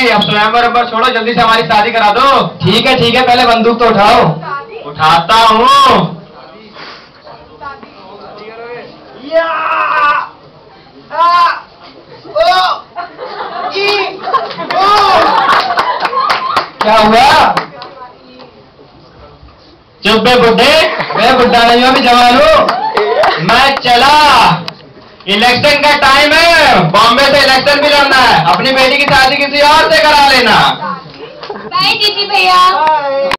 अब स्वयंवर नंबर छोड़ो, जल्दी से हमारी शादी करा दो। ठीक है, पहले बंदूक तो उठाओ। उठाता हूँ। क्या हुआ? चुप बे बुड्ढे। मैं बुड्ढा नहीं हूँ, अभी जवान हूँ। मैं चला। इलेक्शन का टाइम है, बॉम्बे से इलेक्शन भी लड़ना है। अपनी बेटी की शादी किसी और से करा लेना। बाय जीजी भैया।